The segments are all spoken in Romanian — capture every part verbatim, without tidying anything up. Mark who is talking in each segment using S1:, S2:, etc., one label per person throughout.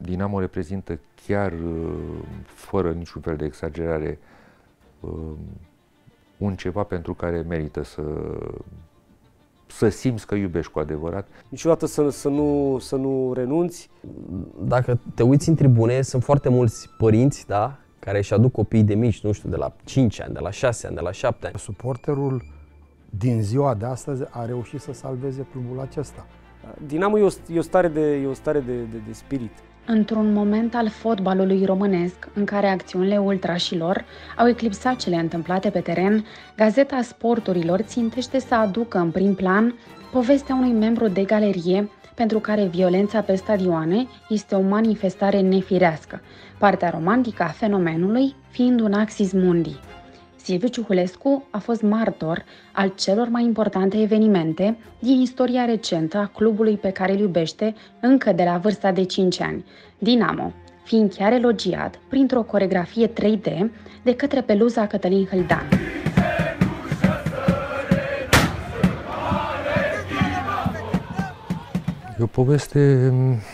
S1: Dinamo reprezintă chiar, fără niciun fel de exagerare, un ceva pentru care merită să, să simți că iubești cu adevărat.
S2: Niciodată să, să, nu, să nu renunți.
S3: Dacă te uiți în tribune, sunt foarte mulți părinți, da, care își aduc copiii de mici, nu știu, de la cinci ani, de la șase ani, de la șapte ani.
S4: Suporterul din ziua de astăzi a reușit să salveze clubul acesta.
S2: Dinamo e o, e o stare, de, e o stare de, de, de spirit.
S5: Într-un moment al fotbalului românesc, în care acțiunile ultrașilor au eclipsat cele întâmplate pe teren, Gazeta Sporturilor țintește să aducă în prim plan povestea unui membru de galerie pentru care violența pe stadioane este o manifestare nefirească, partea romantică a fenomenului fiind un axis mundi. Silviu Ciuhulescu a fost martor al celor mai importante evenimente din istoria recentă a clubului pe care îl iubește încă de la vârsta de cinci ani, Dinamo, fiind chiar elogiat printr-o coreografie trei D de către peluza Cătălin Hâldan.
S1: E o poveste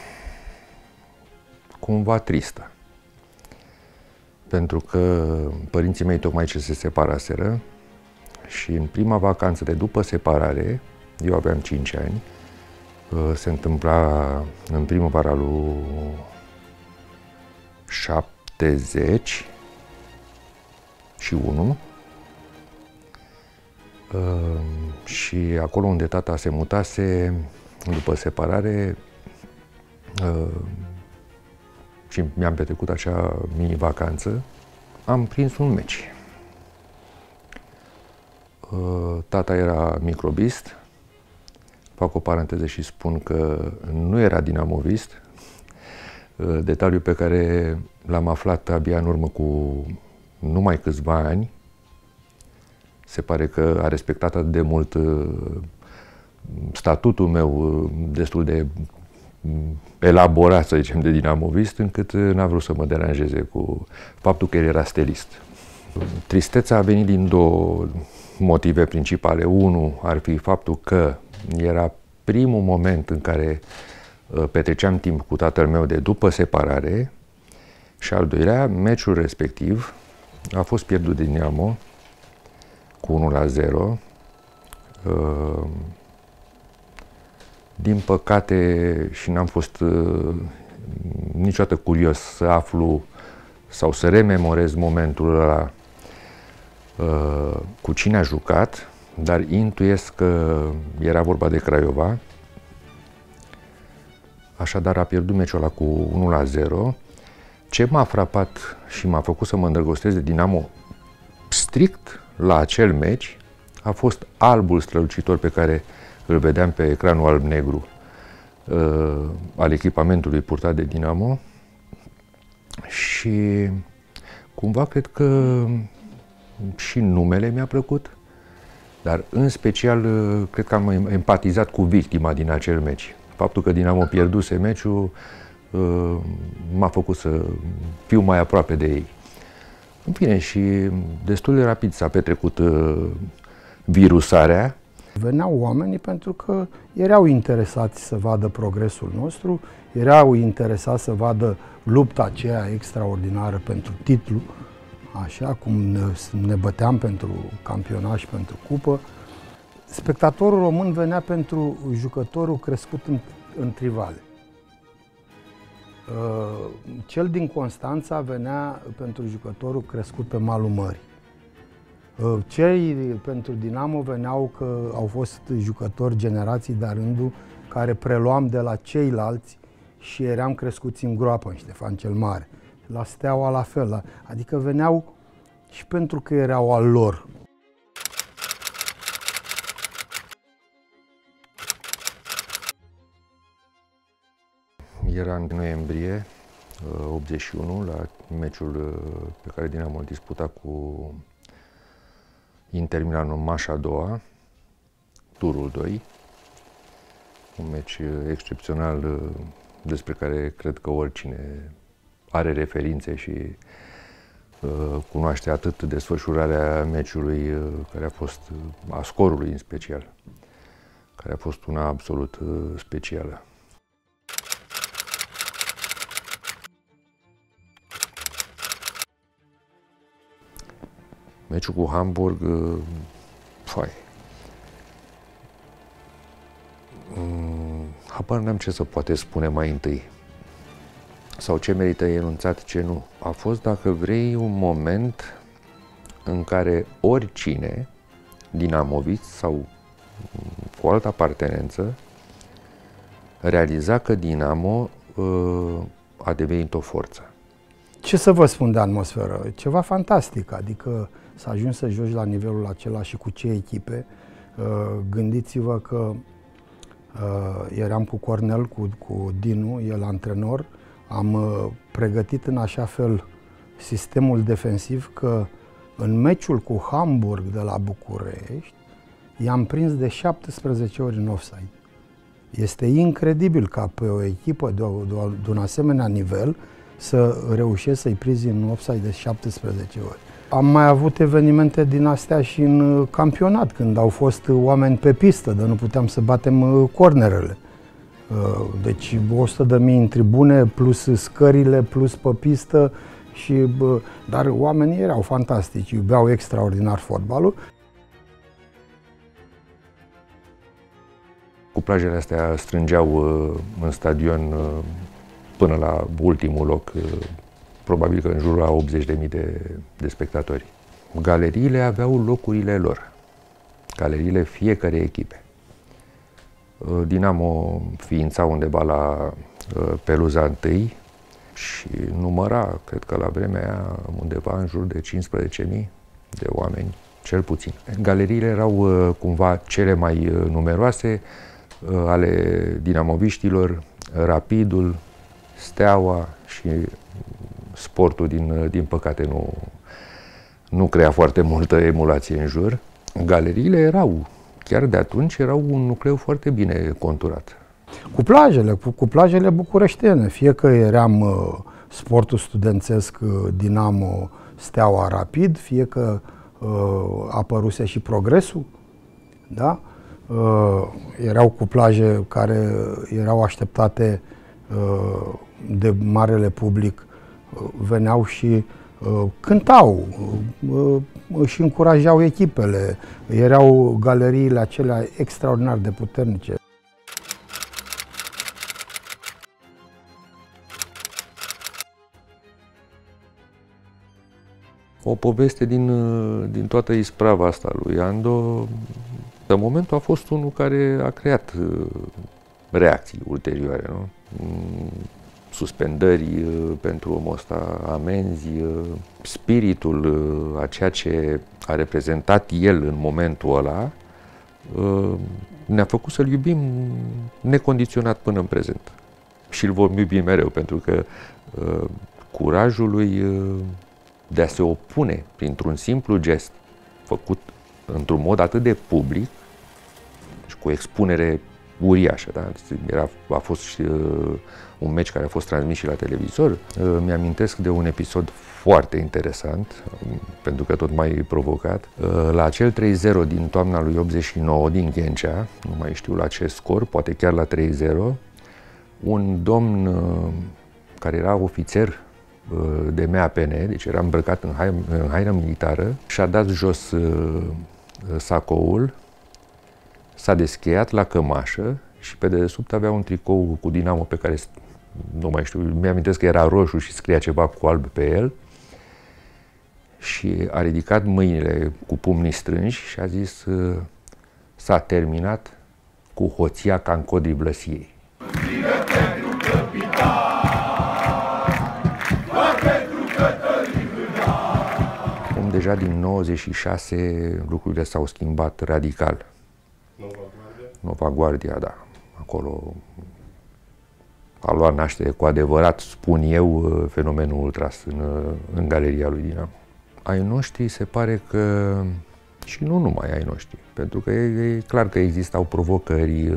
S1: cumva tristă, pentru că părinții mei tocmai ce se separaseră și în prima vacanță de după separare, eu aveam cinci ani, se întâmpla în primăvara lui șaptezeci și unu și acolo unde tata se mutase după separare și mi-am petrecut acea mini-vacanță, am prins un meci. Tata era microbist, fac o paranteză și spun că nu era dinamovist, detaliu pe care l-am aflat abia în urmă cu numai câțiva ani. Se pare că a respectat atât de mult statutul meu destul de elaborat, să zicem, de dinamovist, încât n-a vrut să mă deranjeze cu faptul că el era stelist. Tristețea a venit din două motive principale. Unul ar fi faptul că era primul moment în care petreceam timp cu tatăl meu de după separare și al doilea, meciul respectiv a fost pierdut de Dinamo cu unu la zero. Din păcate, și n-am fost uh, niciodată curios să aflu sau să rememorez momentul ăla uh, cu cine a jucat, dar intuiesc că era vorba de Craiova. Așadar a pierdut meciul ăla cu unu la zero. Ce m-a frapat și m-a făcut să mă îndrăgostesc de Dinamo strict la acel meci a fost albul strălucitor pe care îl vedeam pe ecranul alb-negru uh, al echipamentului purtat de Dinamo și cumva cred că și numele mi-a plăcut, dar în special uh, cred că am empatizat cu victima din acel meci. Faptul că Dinamo pierduse meciul uh, m-a făcut să fiu mai aproape de ei. În fine, și destul de rapid s-a petrecut uh, virusarea.
S4: Veneau oamenii pentru că erau interesați să vadă progresul nostru, erau interesați să vadă lupta aceea extraordinară pentru titlu, așa cum ne, ne băteam pentru campionat și pentru cupă. Spectatorul român venea pentru jucătorul crescut în, în Trivale. Cel din Constanța venea pentru jucătorul crescut pe malul mării. Cei pentru Dinamo veneau că au fost jucători generații de-a rândul care preluam de la ceilalți și eram crescuți în groapă, în Ștefan cel Mare. La Steaua la fel, adică veneau și pentru că erau al lor.
S1: Era în noiembrie optzeci și unu, la meciul pe care Dinamo îl disputa cu Inter Milan în manșa a doua, turul doi. Un meci excepțional despre care cred că oricine are referințe și uh, cunoaște atât desfășurarea meciului, uh, care a fost, a scorului în special, care a fost una absolut uh, specială. Meciul cu Hamburg, foai. Habar n-am ce să poate spune mai întâi. Sau ce merită enunțat, ce nu. A fost, dacă vrei, un moment în care oricine, dinamovist sau cu altă apartenență, realiza că Dinamo uh, a devenit o forță.
S4: Ce să vă spun de atmosferă? Ceva fantastic, adică să ajungi să joci la nivelul acela și cu ce echipe. Uh, gândiți-vă că uh, eram cu Cornel, cu, cu Dinu, el antrenor, am uh, pregătit în așa fel sistemul defensiv că în meciul cu Hamburg de la București i-am prins de șaptesprezece ori în offside. Este incredibil ca pe o echipă de, o, de, o, de un asemenea nivel să reușești să-i prinzi în offside de șaptesprezece ori. Am mai avut evenimente din astea și în campionat, când au fost oameni pe pistă, dar nu puteam să batem cornerele. Deci o sută de mii în tribune, plus scările, plus pe pistă, și, dar oamenii erau fantastici, iubeau extraordinar fotbalul.
S1: Cuplajele astea strângeau în stadion până la ultimul loc, probabil că în jurul la optzeci de mii de, de spectatori. Galeriile aveau locurile lor, galeriile fiecare echipe. Dinamo ființa undeva la peluza întâi și număra, cred că la vremea aia, undeva în jur de cincisprezece mii de oameni, cel puțin. Galeriile erau cumva cele mai numeroase ale dinamoviștilor, Rapidul, Steaua și Sportul, din, din păcate, nu, nu crea foarte multă emulație în jur. Galeriile erau, chiar de atunci, erau un nucleu foarte bine conturat.
S4: Cu plajele, cu, cu plajele bucureștene, fie că eram uh, Sportul studențesc, uh, Dinamo, Steaua, Rapid, fie că uh, apăruse și Progresul, da? Uh, erau cu plaje care erau așteptate uh, de marele public, uh, veneau și uh, cântau, uh, își încurajau echipele, erau galeriile acelea extraordinar de puternice.
S1: O poveste din, din toată isprava asta lui Ando, de momentul a fost unul care a creat reacții ulterioare, nu? Suspendări pentru omul ăsta, amenzi, spiritul a ceea ce a reprezentat el în momentul ăla ne-a făcut să-l iubim necondiționat până în prezent. Și îl vom iubi mereu, pentru că curajul lui de a se opune printr-un simplu gest făcut într-un mod atât de public și cu expunere uriașă. Da? Era, a fost și uh, un meci care a fost transmis și la televizor. Uh, mi-amintesc de un episod foarte interesant, uh, pentru că tot mai provocat. Uh, la acel trei zero din toamna lui optzeci și nouă din Ghencea, nu mai știu la ce scor, poate chiar la trei zero, un domn uh, care era ofițer de M A P N, deci era îmbrăcat în haină, în haină militară, și-a dat jos uh, sacoul, s-a descheiat la cămașă și pe dedesubt avea un tricou cu Dinamo pe care, nu mai știu, mi-amintesc că era roșu și scria ceva cu alb pe el, și a ridicat mâinile cu pumnii strânși și a zis: uh, s-a terminat cu hoția ca în codrii Blăsiei. Deja din nouăzeci și șase lucrurile s-au schimbat radical. Nova Guardia? Nova Guardia, da. Acolo a luat naștere cu adevărat, spun eu, fenomenul ultras în, în galeria lui Dinamo. Ai noștri se pare că, și nu numai ai noștri, pentru că e, e clar că existau provocări,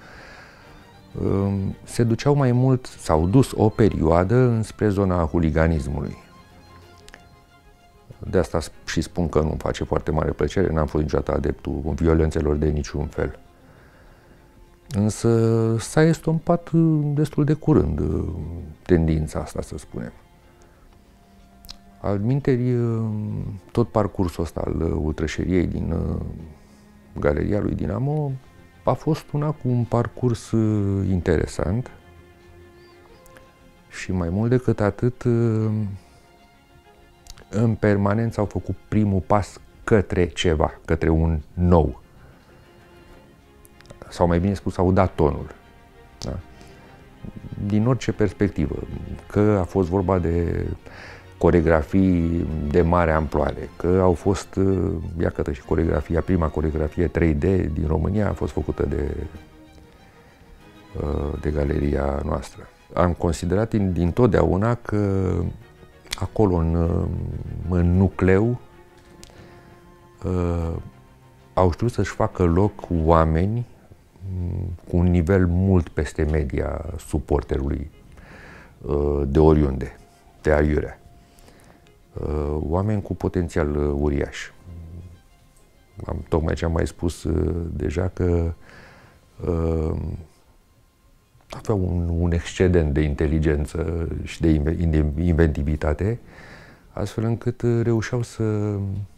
S1: se duceau mai mult, s-au dus o perioadă înspre zona huliganismului. De asta și spun că nu-mi face foarte mare plăcere, n-am fost niciodată adeptul violențelor de niciun fel. Însă s-a estompat destul de curând tendința asta, să spunem. Altminteri, tot parcursul ăsta al ultrășeriei din Galeria lui Dinamo a fost una cu un parcurs interesant și mai mult decât atât, în permanență au făcut primul pas către ceva, către un nou. Sau mai bine spus, au dat tonul. Da? Din orice perspectivă, că a fost vorba de coreografii de mare amploare, că au fost, iată și coreografia, prima coreografie trei D din România a fost făcută de, de galeria noastră. Am considerat din, din totdeauna că acolo, în, în nucleu, au știut să-și facă loc oameni cu un nivel mult peste media suporterului de oriunde, de aiurea. Oameni cu potențial uriaș. Am, tocmai ce am mai spus deja, că aveau un, un excedent de inteligență și de inventivitate, astfel încât reușeau să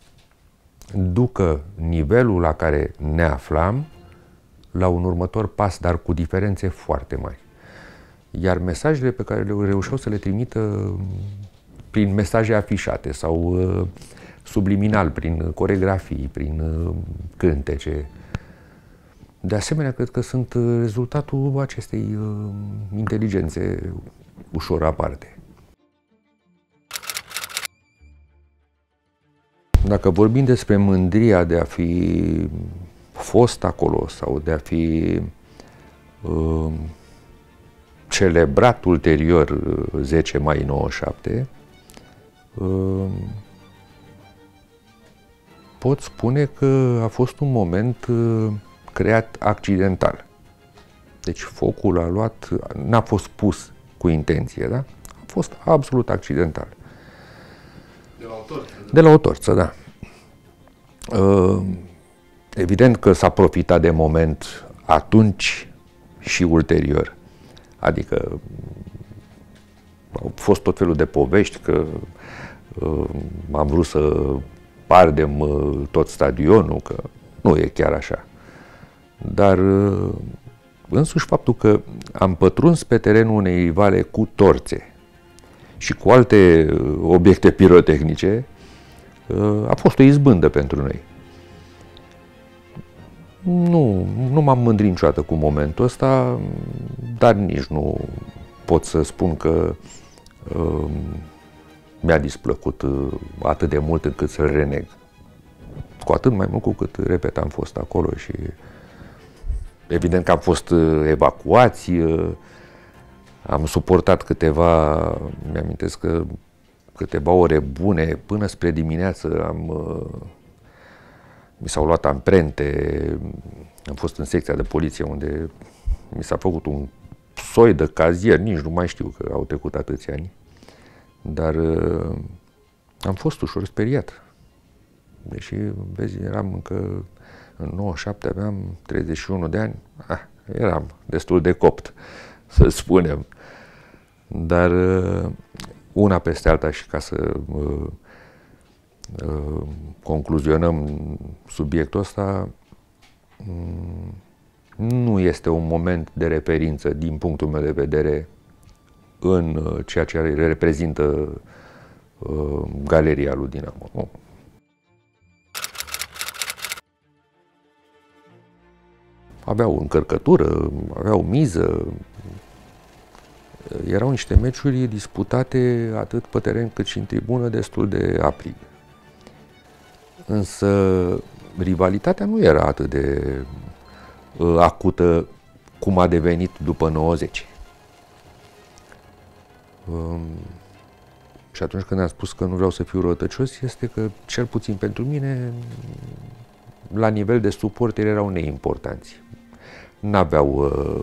S1: ducă nivelul la care ne aflam la un următor pas, dar cu diferențe foarte mari. Iar mesajele pe care le reușeau să le trimită prin mesaje afișate sau subliminal, prin coreografii, prin cântece, de asemenea, cred că sunt rezultatul acestei inteligențe ușor aparte. Dacă vorbim despre mândria de a fi fost acolo sau de a fi uh, celebrat ulterior zece mai nouăzeci și șapte, uh, pot spune că a fost un moment uh, creat accidental. Deci focul a luat, n-a fost pus cu intenție, da? A fost absolut accidental.
S6: De la o torță?
S1: De la o torță, da. Uh, evident că s-a profitat de moment atunci și ulterior. Adică au fost tot felul de povești că uh, am vrut să ardem uh, tot stadionul, că nu e chiar așa. Dar uh, însuși faptul că am pătruns pe terenul unei rivale cu torțe și cu alte uh, obiecte pirotehnice, a fost o izbândă pentru noi. Nu, nu m-am mândrit niciodată cu momentul ăsta, dar nici nu pot să spun că uh, mi-a displăcut uh, atât de mult încât să-l reneg. Cu atât mai mult cu cât, repet, am fost acolo și evident că am fost uh, evacuați, uh, am suportat câteva, mi-amintesc că câteva ore bune, până spre dimineață am, uh, mi s-au luat amprente, am fost în secția de poliție unde mi s-a făcut un soi de cazier, nici nu mai știu că au trecut atâția ani, dar uh, am fost ușor speriat. Deși, vezi, eram încă în nouăzeci și șapte, aveam treizeci și unu de ani, ah, eram destul de copt, să spunem. Dar uh, una peste alta și ca să uh, uh, concluzionăm subiectul ăsta, um, nu este un moment de referință din punctul meu de vedere în uh, ceea ce reprezintă uh, Galeria lui Dinamo. Nu. Aveau încărcătură, aveau miză. Erau niște meciuri disputate atât pe teren cât și în tribună destul de aprig. Însă rivalitatea nu era atât de uh, acută cum a devenit după nouăzeci. Um, și atunci când am spus că nu vreau să fiu răutăcios, este că, cel puțin pentru mine, la nivel de suporteri erau neimportanți. N-aveau uh,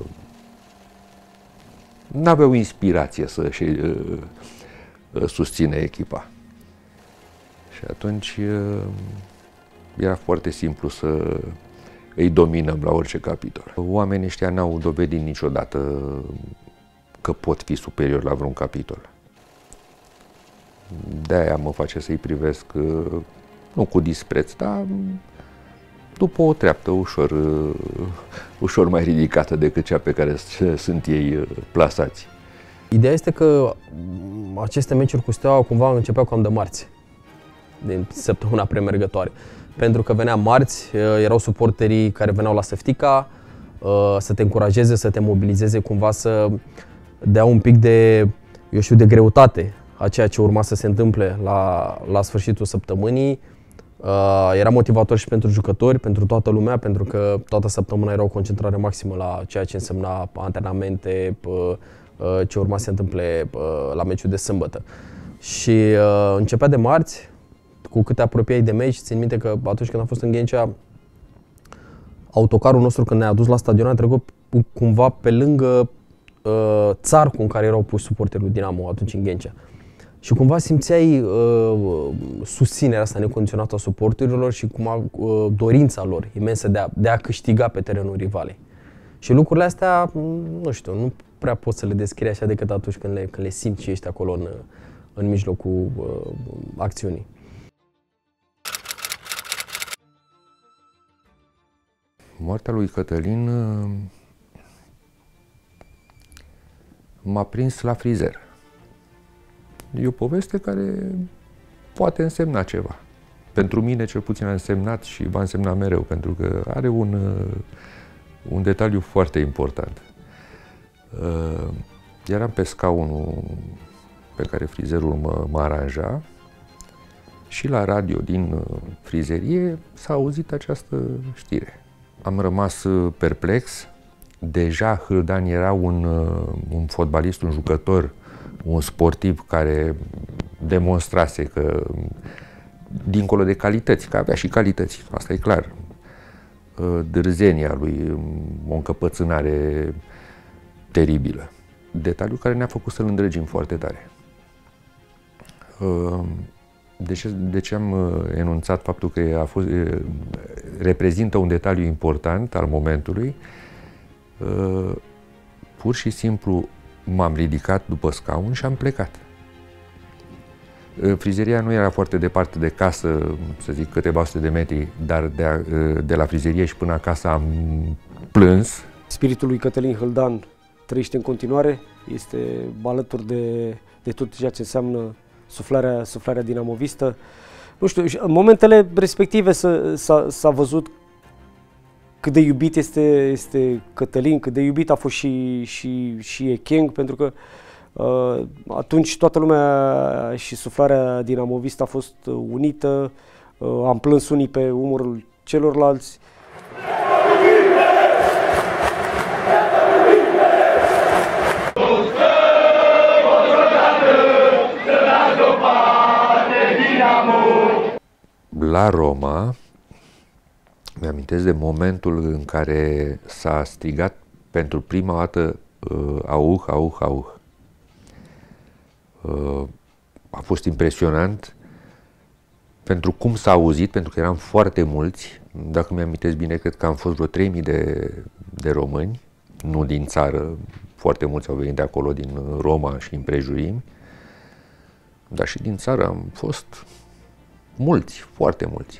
S1: n-aveau inspirație să-și uh, susține echipa. Și atunci uh, era foarte simplu să îi dominăm la orice capitol. Oamenii ăștia n-au dovedit niciodată că pot fi superiori la vreun capitol. De-aia mă face să-i privesc, nu cu dispreț, dar după o treaptă ușor, ușor mai ridicată decât cea pe care sunt ei plasați.
S3: Ideea este că aceste meciuri cu Steaua cumva începeau cam de marți, din săptămâna premergătoare. Pentru că venea marți, erau suporterii care veneau la Săftica să te încurajeze, să te mobilizeze, cumva să dea un pic de, eu știu, de greutate a ceea ce urma să se întâmple la, la sfârșitul săptămânii. Era motivator și pentru jucători, pentru toată lumea, pentru că toată săptămâna era o concentrare maximă la ceea ce însemna antrenamente, ce urma să se întâmple la meciul de sâmbătă. Și începea de marți, cu cât te apropiai de meci, țin minte că atunci când am fost în Ghencea, autocarul nostru când ne-a adus la stadion a trecut cumva pe lângă uh, țarcul în care erau puși suporterii lui Dinamo atunci în Ghencea. Și cumva simțeai uh, susținerea asta necondiționată a suporterilor și cum uh, dorința lor imensă de a, de a câștiga pe terenul rivalei. Și lucrurile astea, nu știu, nu prea poți să le descrii așa decât atunci când le, când le simți și ești acolo în, în mijlocul uh, acțiunii.
S1: Moartea lui Cătălin m-a prins la frizer. E o poveste care poate însemna ceva. Pentru mine cel puțin a însemnat și va însemna mereu, pentru că are un, un detaliu foarte important. Eram pe scaunul pe care frizerul mă, mă aranja și la radio din frizerie s-a auzit această știre. Am rămas perplex. Deja Hâldan era un, un fotbalist, un jucător, un sportiv care demonstrase că, dincolo de calități, că avea și calități, asta e clar, dârzenia lui, o încăpățânare teribilă. Detaliu care ne-a făcut să-l îndrăgim foarte tare. De ce, de ce am enunțat faptul că a fost, reprezintă un detaliu important al momentului? Pur și simplu m-am ridicat după scaun și am plecat. Frizeria nu era foarte departe de casă, să zic câteva sute de metri, dar de, a, de la frizerie și până acasă am plâns.
S2: Spiritul lui Cătălin Hâldan trăiește în continuare, este alături de, de tot ceea ce înseamnă suflarea, suflarea dinamovistă. Nu știu, în momentele respective s-a văzut cât de iubit este, este Cătălin, cât de iubit a fost și, și, și Echeng, pentru că uh, atunci toată lumea și suflarea dinamovistă a fost unită, uh, am plâns unii pe umărul celorlalți.
S1: La Roma, mi-amintesc de momentul în care s-a strigat pentru prima dată uh, auh, auh, auh. Uh, a fost impresionant pentru cum s-a auzit, pentru că eram foarte mulți. Dacă mi-amintesc bine, cred că am fost vreo trei mii de, de români, nu din țară, foarte mulți au venit de acolo, din Roma și împrejurimi, dar și din țară am fost mulți, foarte mulți.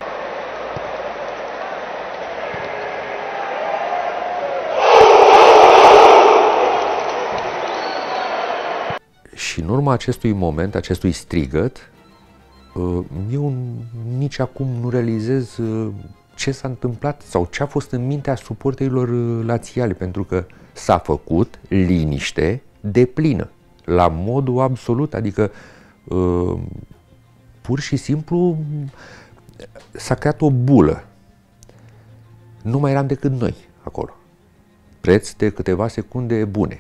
S1: Și în urma acestui moment, acestui strigăt, eu nici acum nu realizez ce s-a întâmplat sau ce a fost în mintea suporterilor lațiali, pentru că s-a făcut liniște deplină, la modul absolut, adică pur și simplu s-a creat o bulă. Nu mai eram decât noi acolo, preț de câteva secunde bune.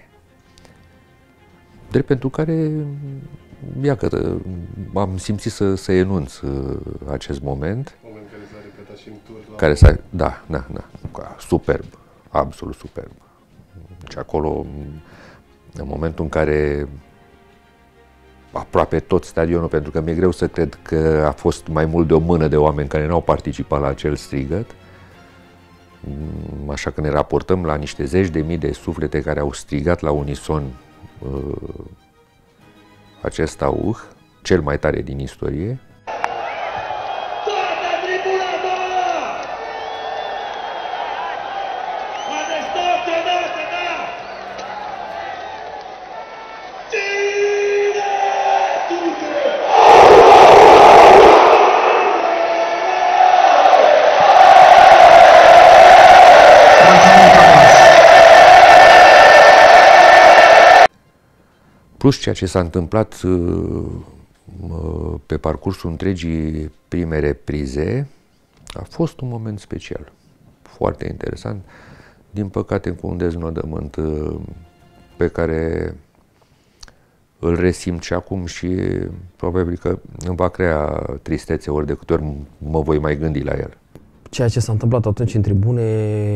S1: Drept pentru care, iată, am simțit să, să enunț uh, acest moment.
S6: Moment care s-a repetat și în tur. La...
S1: Care s-a, da, da, da, superb, absolut superb. Deci acolo, în momentul în care aproape tot stadionul, pentru că mi-e greu să cred că a fost mai mult de o mână de oameni care n-au participat la acel strigăt, așa că ne raportăm la niște zeci de mii de suflete care au strigat la unison uh, acest auh, cel mai tare din istorie. Plus ceea ce s-a întâmplat pe parcursul întregii prime reprize, a fost un moment special, foarte interesant, din păcate cu un deznodământ pe care îl resimt și acum și probabil că îmi va crea tristețe ori de câte ori mă voi mai gândi la el.
S3: Ceea ce s-a întâmplat atunci în tribune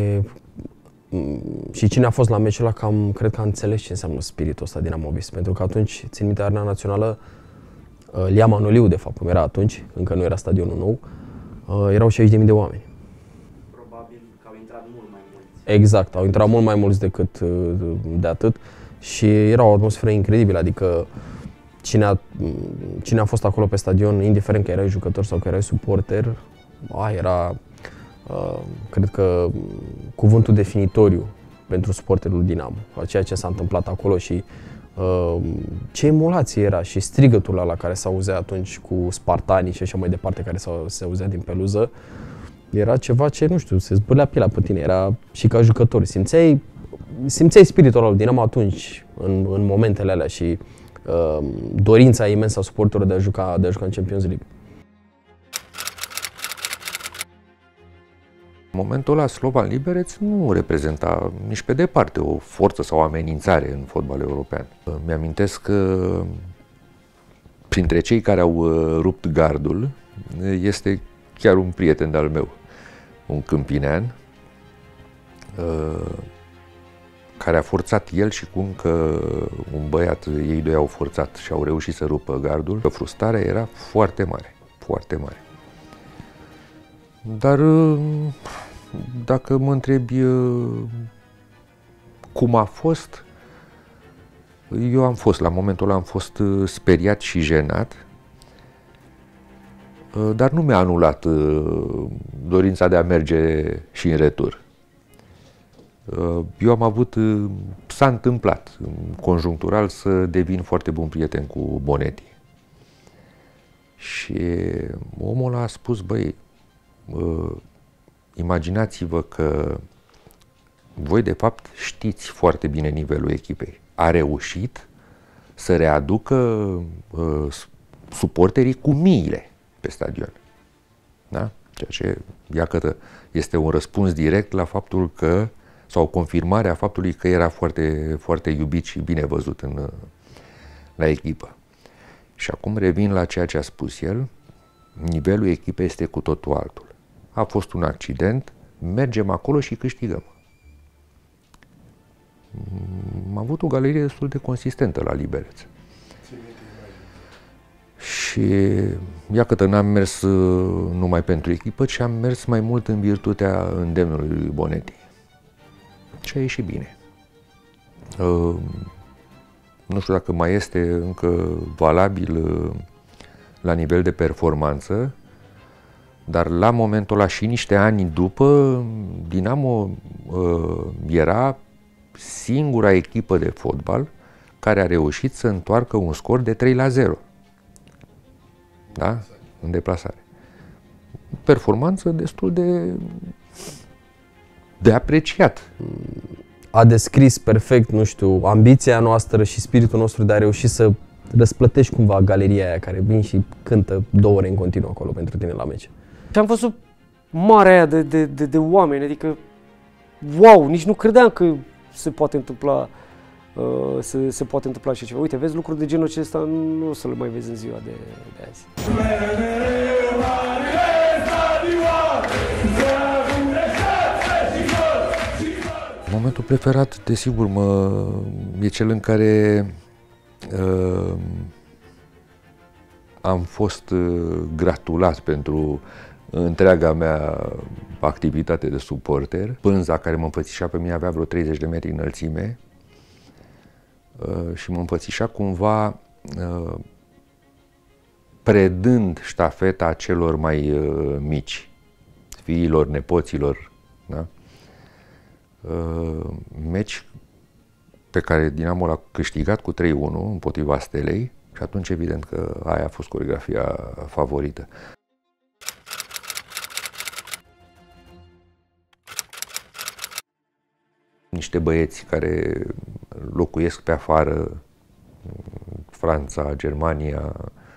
S3: și cine a fost la meciul ăla, cam, cred că a înțeles ce înseamnă spiritul ăsta dinamovist. Pentru că atunci, țin minte, Arena Națională, Lia Manoliu, de fapt, cum era atunci, încă nu era stadionul nou, erau șaizeci de mii de oameni.
S2: Probabil că au intrat mult mai mulți.
S3: Exact, au intrat mult mai mulți decât de atât și era o atmosferă incredibilă, adică cine a, cine a fost acolo pe stadion, indiferent că erai jucător sau că erai suporter, a, era... Uh, cred că cuvântul definitoriu pentru suporterul Dinamo, ceea ce s-a întâmplat acolo și uh, ce emulație era și strigătul ăla care se auzea atunci cu spartanii și așa mai departe, care se auzea din peluză, era ceva ce, nu știu, se zbârlea pielea pe tine, era și ca jucător, simțeai, simțeai spiritul ăla lui Dinamo atunci, în, în momentele alea și uh, dorința imensă a suporterilor de a juca, de a juca în Champions League.
S1: În momentul ăla, Slovan Liberec nu reprezenta nici pe departe o forță sau o amenințare în fotbal european. Mi-amintesc că printre cei care au rupt gardul este chiar un prieten de-al meu, un câmpinean, care a forțat el și cu încă un băiat, ei doi au forțat și au reușit să rupă gardul. Frustrarea era foarte mare, foarte mare. Dar dacă mă întrebi cum a fost, eu am fost, la momentul ăla am fost speriat și jenat, dar nu mi-a anulat dorința de a merge și în retur. Eu am avut, s-a întâmplat conjunctural să devin foarte bun prieten cu Bonetti. Și omul a spus, băi, Uh, imaginați-vă că voi de fapt știți foarte bine nivelul echipei. A reușit să readucă uh, suporterii cu miile pe stadion. Da? Ceea ce, iată, este un răspuns direct la faptul că, sau confirmarea faptului că era foarte, foarte iubit și bine văzut în, la echipă. Și acum revin la ceea ce a spus el, nivelul echipei este cu totul altul. A fost un accident, mergem acolo și câștigăm. Am avut o galerie destul de consistentă la Liberec. Și iată că n-am mers numai pentru echipă, ci am mers mai mult în virtutea îndemnului lui Bonetti. Și a ieșit bine. Uh, nu știu dacă mai este încă valabil uh, la nivel de performanță, dar la momentul ăla și niște ani după, Dinamo uh, era singura echipă de fotbal care a reușit să întoarcă un scor de trei la zero. Da? În deplasare. Performanță destul de, de apreciat.
S3: A descris perfect, nu știu, ambiția noastră și spiritul nostru de a reuși să răsplătești cumva galeria aia care vin și cântă două ore în continuu acolo pentru tine la meci.
S2: Și am văzut marea aia de, de, de, de oameni, adică, wow, nici nu credeam că se poate întâmpla, uh, se, se poate întâmpla așa ceva. Uite, vezi lucruri de genul acesta, nu o să le mai vezi în ziua de, de azi.
S1: Momentul preferat, desigur, mă, e cel în care uh, am fost uh, gratulat pentru întreaga mea activitate de suporter. Pânza care mă înfățișa pe mine avea vreo treizeci de metri înălțime uh, și mă înfățișa cumva uh, predând ștafeta celor mai uh, mici, fiilor, nepoților. Da? Uh, meci pe care Dinamo l-a câștigat cu trei unu împotriva Stelei și atunci evident că aia a fost coreografia favorită. Niște băieți care locuiesc pe afară, Franța, Germania,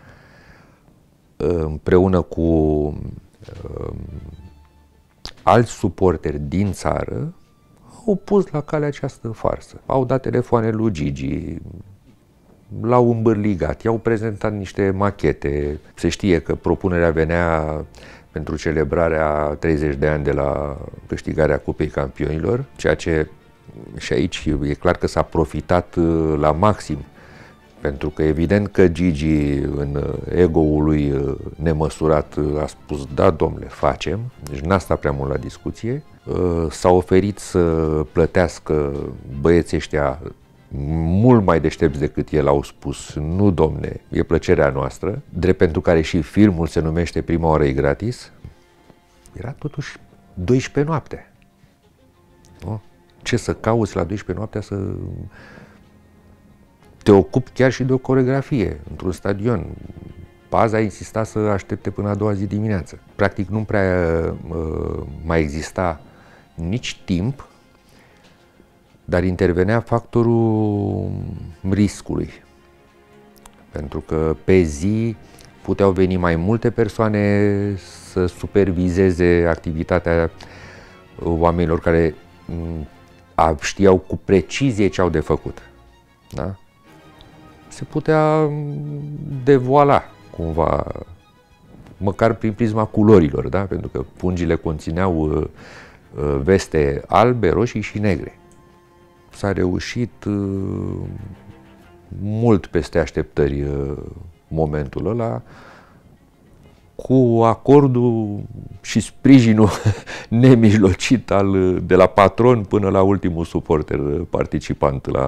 S1: împreună cu um, alți suporteri din țară, au pus la cale această farsă. Au dat telefoane lui Gigi, l-au îmbârligat, i-au prezentat niște machete. Se știe că propunerea venea pentru celebrarea treizeci de ani de la câștigarea Cupei Campionilor, ceea ce și aici e clar că s-a profitat la maxim, pentru că evident că Gigi, în ego-ul lui nemăsurat, a spus, da, domnule, facem, deci n-a stat prea mult la discuție, s-a oferit să plătească băieții ăștia mult mai deștepți decât el, au spus, nu, domne, e plăcerea noastră, drept pentru care și filmul se numește Prima oară e gratis. Era totuși douăsprezece noapte. Nu? Ce să cauți la douăsprezece noaptea să te ocupi chiar și de o coreografie într-un stadion? Paza insista să aștepte până a doua zi dimineață. Practic nu prea uh, mai exista nici timp, dar intervenea factorul riscului. Pentru că pe zi puteau veni mai multe persoane să supervizeze activitatea oamenilor care știau cu precizie ce au de făcut. Da? Se putea devoala cumva, măcar prin prisma culorilor, da? Pentru că pungile conțineau uh, veste albe, roșii și negre. S-a reușit uh, mult peste așteptări uh, momentul ăla, cu acordul și sprijinul nemijlocit al, de la patron până la ultimul suporter participant la,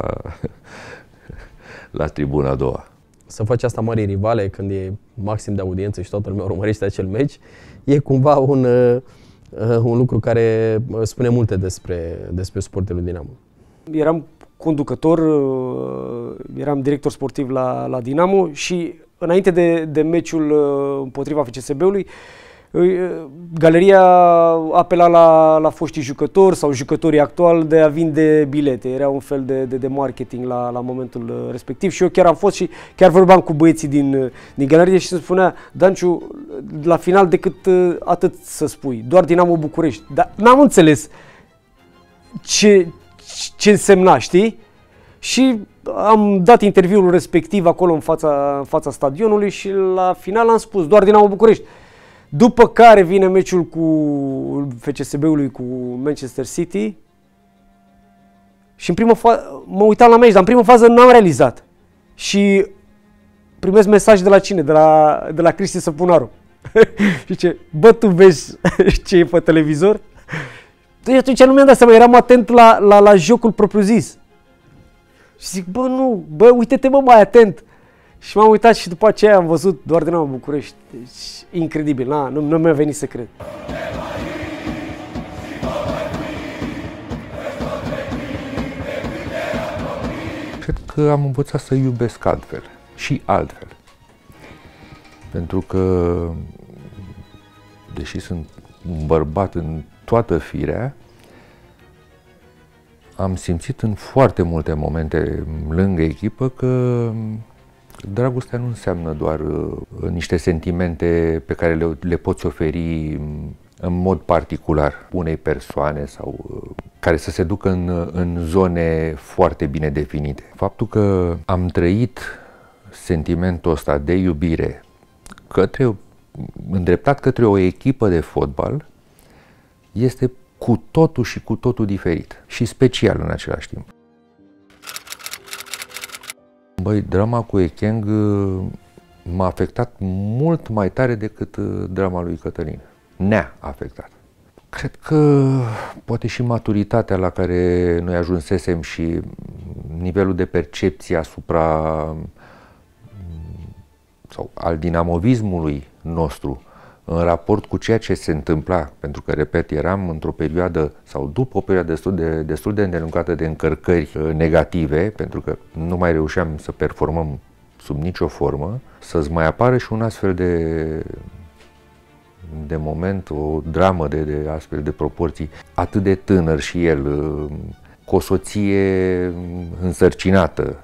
S1: la tribuna a doua.
S3: Să faci asta mari rivale când e maxim de audiență și toată lumea urmărește acel meci, e cumva un, un lucru care spune multe despre, despre suporterul Dinamo.
S2: Eram conducător, eram director sportiv la, la Dinamo și înainte de, de meciul împotriva F C S B-ului, galeria apela la, la foștii jucători sau jucătorii actuali de a vinde bilete. Era un fel de, de, de marketing la, la momentul respectiv și eu chiar am fost și chiar vorbeam cu băieții din, din galerie și se spunea: Danciu, la final decât atât să spui, doar Dinamo București. Dar n-am înțeles ce, ce însemna, știi? Și am dat interviul respectiv acolo în fața, în fața stadionului și la final am spus doar Dinamo București. După care vine meciul cu F C S B-ului cu Manchester City și în primă fază mă uitam la meci, dar în primă fază n-am realizat. Și primesc mesaj de la cine? De la, de la Cristi Săpunaru. Și zice: bă, tu vezi ce e pe televizor? Deci atunci nu mi-am dat seama, eram atent la, la, la jocul propriu-zis. Și zic: bă, nu, bă, uite-te, bă, mai atent. Și m-am uitat și după aceea am văzut doar Dinamo București. Deci, incredibil, na, nu, nu mi-a venit să cred.
S1: Cred că am învățat să iubesc altfel și altfel. Pentru că, deși sunt un bărbat în toată firea, am simțit în foarte multe momente lângă echipă că dragostea nu înseamnă doar uh, niște sentimente pe care le, le poți oferi în mod particular unei persoane sau uh, care să se ducă în, în zone foarte bine definite. Faptul că am trăit sentimentul ăsta de iubire către, îndreptat către o echipă de fotbal este cu totul și cu totul diferit și special în același timp. Băi, drama cu Ekeng m-a afectat mult mai tare decât drama lui Cătălin. Ne-a afectat. Cred că poate și maturitatea la care noi ajunsesem și nivelul de percepție asupra sau al dinamovismului nostru în raport cu ceea ce se întâmpla, pentru că, repet, eram într-o perioadă sau după o perioadă destul de, destul de îndelungată de încărcări negative, pentru că nu mai reușeam să performăm sub nicio formă, să-ți mai apară și un astfel de, de moment, o dramă de, de astfel de proporții, atât de tânăr și el, cu o soție însărcinată.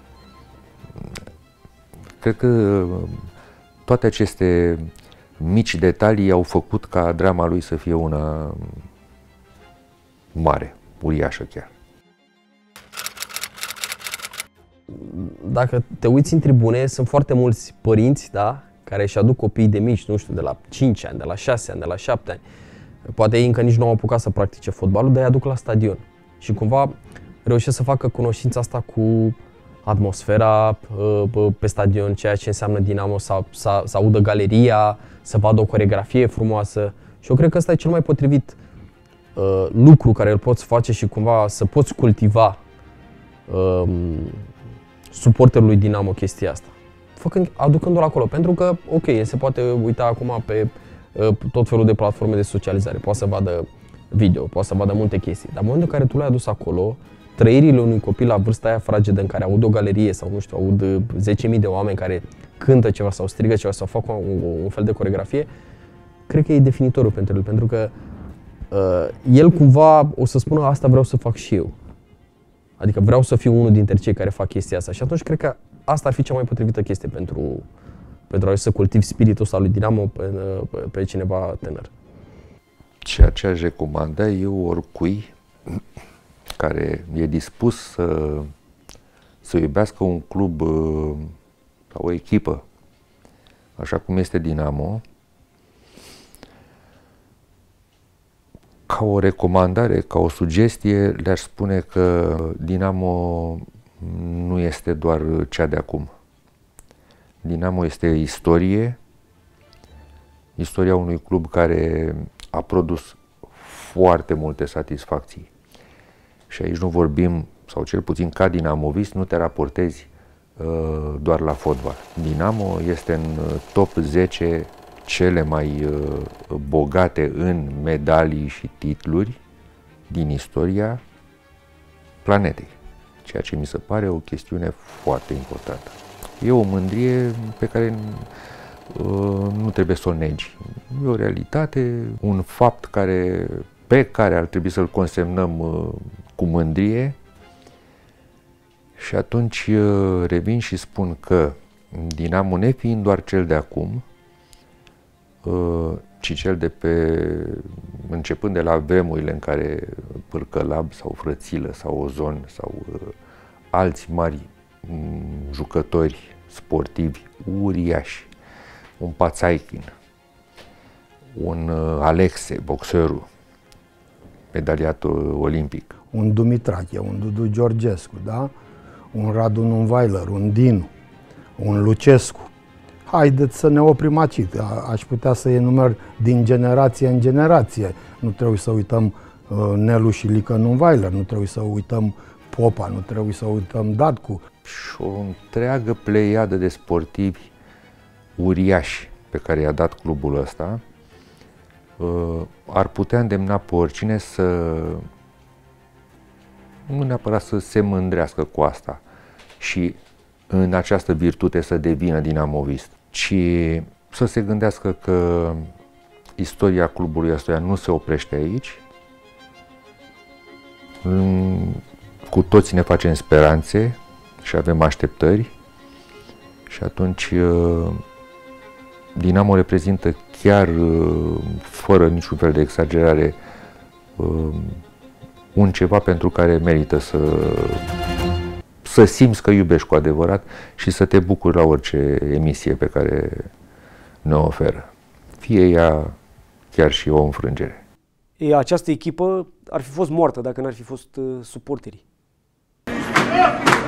S1: Cred că toate aceste mici detalii au făcut ca drama lui să fie una mare, uriașă chiar.
S3: Dacă te uiți în tribune, sunt foarte mulți părinți, da, care își aduc copiii de mici, nu știu, de la cinci ani, de la șase ani, de la șapte ani. Poate ei încă nici nu au apucat să practice fotbalul, dar îi aduc la stadion. Și cumva reușesc să facă cunoștința asta cu atmosfera pe stadion, ceea ce înseamnă Dinamo, să, să, să audă galeria, să vadă o coreografie frumoasă. Și eu cred că ăsta e cel mai potrivit uh, lucru care îl poți face și cumva să poți cultiva uh, suporterului Dinamo chestia asta, făcând, aducându-l acolo. Pentru că, ok, se poate uita acum pe uh, tot felul de platforme de socializare, poate să vadă video, poate să vadă multe chestii, dar în momentul în care tu l-ai adus acolo, trăirile unui copil la vârsta aia fragedă în care aud o galerie sau, nu știu, aud zece mii de oameni care cântă ceva sau strigă ceva sau fac un, un fel de coreografie, cred că e definitoriu pentru el, pentru că uh, el cumva o să spună asta vreau să fac și eu. Adică vreau să fiu unul dintre cei care fac chestia asta și atunci cred că asta ar fi cea mai potrivită chestie pentru, pentru a să cultivi spiritul ăsta lui Dinamo pe, pe, pe cineva tânăr.
S1: Ceea ce aș recomanda eu oricui care e dispus să, să iubească un club sau o echipă, așa cum este Dinamo, ca o recomandare, ca o sugestie, le-aș spune că Dinamo nu este doar cea de acum. Dinamo este istorie, istoria unui club care a produs foarte multe satisfacții. Și aici nu vorbim, sau cel puțin ca dinamovist, nu te raportezi uh, doar la fotbal. Dinamo este în top zece cele mai uh, bogate în medalii și titluri din istoria planetei, ceea ce mi se pare o chestiune foarte importantă. E o mândrie pe care uh, nu trebuie să o negi. E o realitate, un fapt care, pe care ar trebui să-l consemnăm uh, cu mândrie. Și atunci uh, revin și spun că Dinamo, nefiind doar cel de acum, uh, ci cel de pe, începând de la vremurile în care Pârcălab sau Frățilă sau Ozon sau uh, alți mari um, jucători sportivi uriași, un Pațaichin, un uh, Alexe, boxerul, medaliat olimpic,
S4: un Dumitrache, un Dudu Georgescu, da? Un Radu Nunweiler, un Dinu, un Lucescu. Haideți să ne oprim aici. Aș putea să enumer din generație în generație. Nu trebuie să uităm uh, Nelu și Lică Nunweiler, nu trebuie să uităm Popa, nu trebuie să uităm Datcu.
S1: Și o întreagă pleiadă de sportivi uriași pe care i-a dat clubul ăsta, uh, ar putea îndemna pe oricine să nu neapărat să se mândrească cu asta și în această virtute să devină dinamovist, ci să se gândească că istoria clubului ăsta nu se oprește aici. Cu toții ne facem speranțe și avem așteptări și atunci Dinamo reprezintă chiar, fără niciun fel de exagerare, un ceva pentru care merită să, să simți că iubești cu adevărat și să te bucuri la orice emisie pe care ne oferă. Fie ea chiar și o înfrângere.
S2: E, această echipă ar fi fost moartă dacă n-ar fi fost uh, suporterii.